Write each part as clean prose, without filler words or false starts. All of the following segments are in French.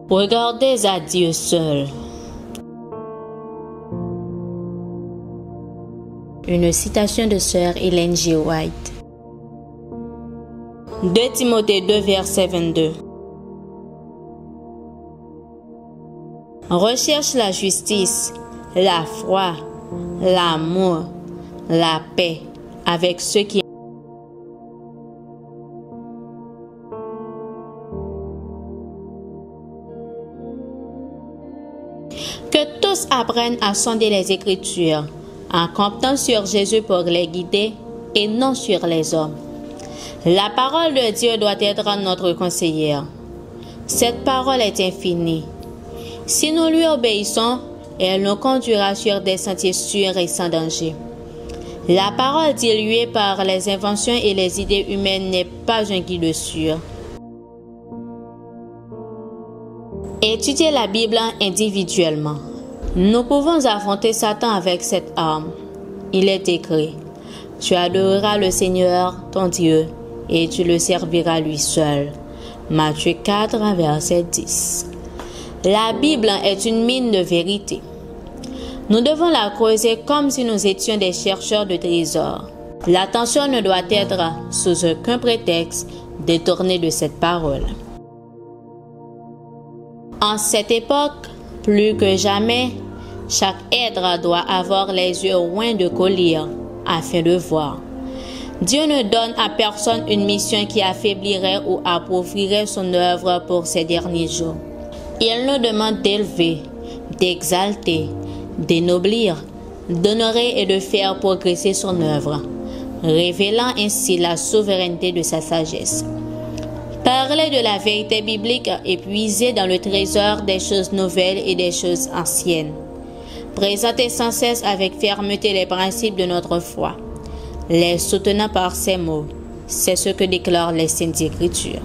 Regardez à Dieu seul. Une citation de sœur Ellen G. White. 2 Timothée 2, verset 22. Recherche la justice, la foi, l'amour, la paix avec ceux qui que tous apprennent à sonder les Écritures, en comptant sur Jésus pour les guider et non sur les hommes. La parole de Dieu doit être notre conseillère. Cette parole est infinie. Si nous lui obéissons, elle nous conduira sur des sentiers sûrs et sans danger. La parole diluée par les inventions et les idées humaines n'est pas un guide sûr. Étudier la Bible individuellement. Nous pouvons affronter Satan avec cette arme. Il est écrit: tu adoreras le Seigneur, ton Dieu, et tu le serviras lui seul. Matthieu 4, verset 10. La Bible est une mine de vérité. Nous devons la creuser comme si nous étions des chercheurs de trésors. L'attention ne doit être, sous aucun prétexte, détournée de cette parole. En cette époque, plus que jamais, chaque être doit avoir les yeux loin de collier afin de voir. Dieu ne donne à personne une mission qui affaiblirait ou appauvrirait son œuvre pour ces derniers jours. Il nous demande d'élever, d'exalter, d'énoblir, d'honorer et de faire progresser son œuvre, révélant ainsi la souveraineté de sa sagesse. Parler de la vérité biblique est puiser dans le trésor des choses nouvelles et des choses anciennes. Présenter sans cesse avec fermeté les principes de notre foi, les soutenant par ces mots, c'est ce que déclarent les Saintes Écritures.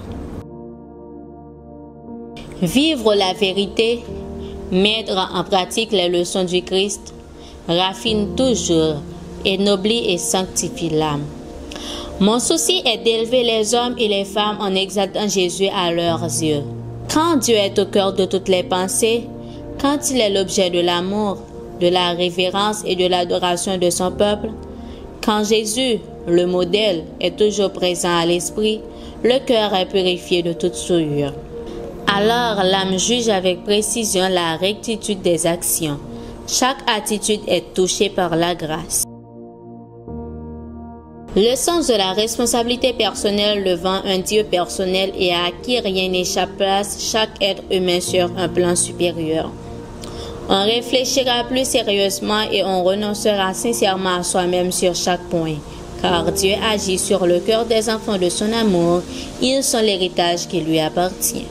Vivre la vérité, mettre en pratique les leçons du Christ, raffine toujours, ennoblit et sanctifie l'âme. Mon souci est d'élever les hommes et les femmes en exaltant Jésus à leurs yeux. Quand Dieu est au cœur de toutes les pensées, quand il est l'objet de l'amour, de la révérence et de l'adoration de son peuple, quand Jésus, le modèle, est toujours présent à l'esprit, le cœur est purifié de toute souillure. Alors l'âme juge avec précision la rectitude des actions. Chaque attitude est touchée par la grâce. Le sens de la responsabilité personnelle devant un Dieu personnel et à qui rien n'échappe place chaque être humain sur un plan supérieur. On réfléchira plus sérieusement et on renoncera sincèrement à soi-même sur chaque point, car Dieu agit sur le cœur des enfants de son amour, ils sont l'héritage qui lui appartient.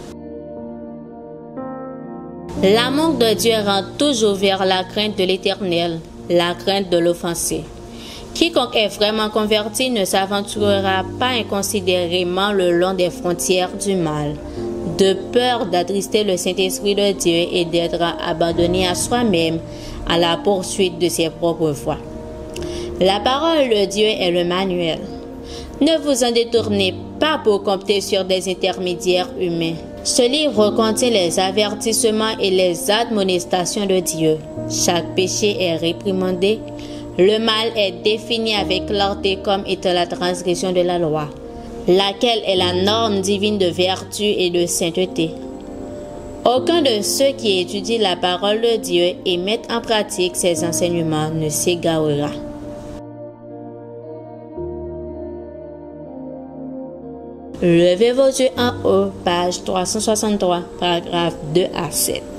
L'amour de Dieu rend toujours vers la crainte de l'Éternel, la crainte de l'offensé. Quiconque est vraiment converti ne s'aventurera pas inconsidérément le long des frontières du mal, de peur d'attrister le Saint-Esprit de Dieu et d'être abandonné à soi-même à la poursuite de ses propres voies. La parole de Dieu est le manuel. Ne vous en détournez pas pour compter sur des intermédiaires humains. Ce livre contient les avertissements et les admonestations de Dieu. Chaque péché est réprimandé. Le mal est défini avec clarté comme étant la transgression de la loi, laquelle est la norme divine de vertu et de sainteté. Aucun de ceux qui étudient la parole de Dieu et mettent en pratique ses enseignements ne s'égarera. Levez vos yeux en haut, page 363, paragraphe 2 à 7.